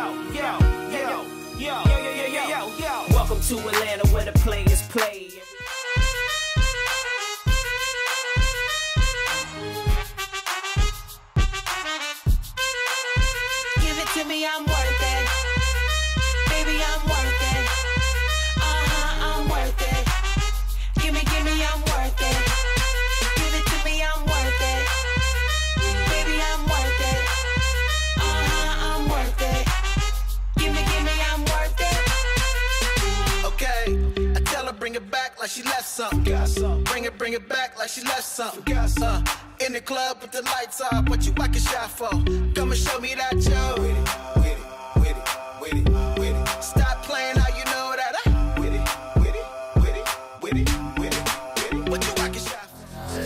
Welcome to Atlanta where the players play. Give it to me, I'm worth it. Baby, I'm worth it. I'm worth it. Give me, I'm worth it. Give it to me, I'm worth it. Baby, I'm worth it. I'm worth it. Give me, I'm worth it. Okay, I tell her bring it back like she left something. Bring it back like she left something. In the club with the lights off, what you whacking shot for? Come and show me that you with it. Stop playing how you know that I with it. What you whacking shot for?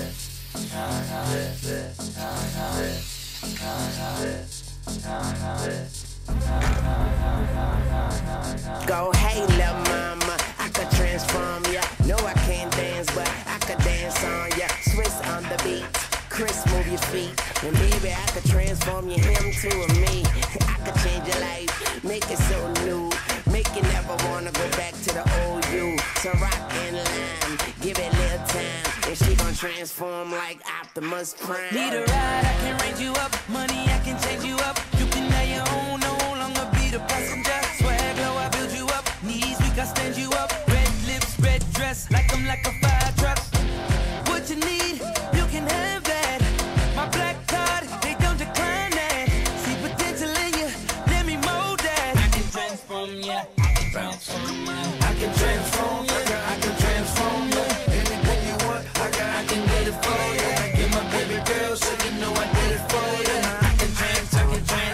Go, hey, lil' mama, I could transform ya. No, I can't dance, but I could dance on ya. Swiss on the beat, Chris, move your feet. And baby, I could transform you, him to a me. I could change your life, make it so new. Make you never wanna go back to the old you. So rock and lime, give it a little time. And she gon' transform like Optimus Prime. Need a ride, I can range you up. Money, I can change you up. You can have your own, no longer be the passenger. Swag low, I build you up. Knees weak, I stand you up. Red lips, red dress, like I'm like a fire truck. What you need, you can have that. My black card, they don't decline that. See potential in you, let me mold that. I can transform ya, I can transform ya. I can transform ya, I can transform ya. Anything you want, I can get it for ya. I get my baby girl, so you know I did it for ya. I can transform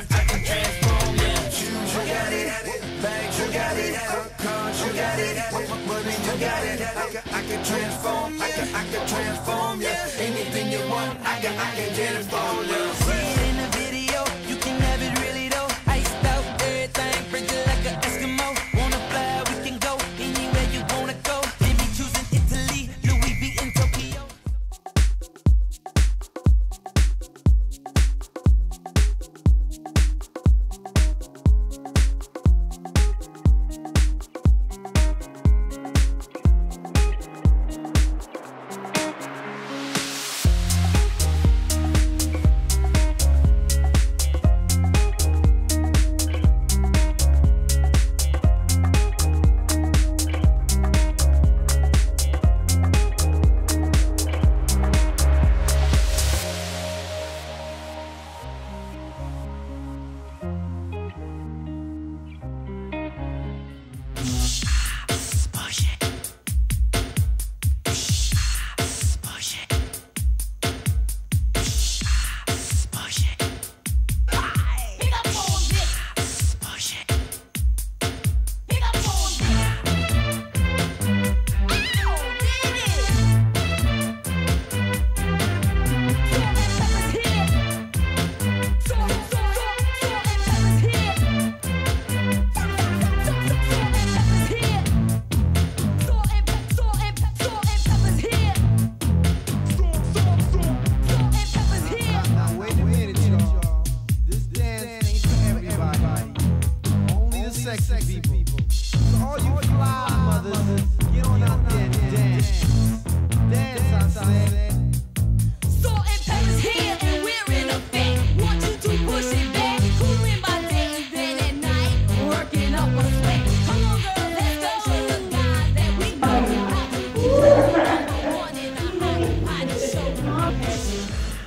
ya. Shoes, you got it. Bags, you got it. Cars, you got it. Money, you got it. I can transform, I can transform ya. Anything you want, I can get it for ya. See it in the video, you can have it really though. Iced out, everything, bring it like an Eskimo. Wanna fly, we can go anywhere you wanna go. Let me choosing Italy, Louis V in Tokyo.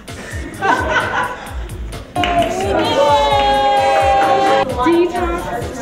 Detox.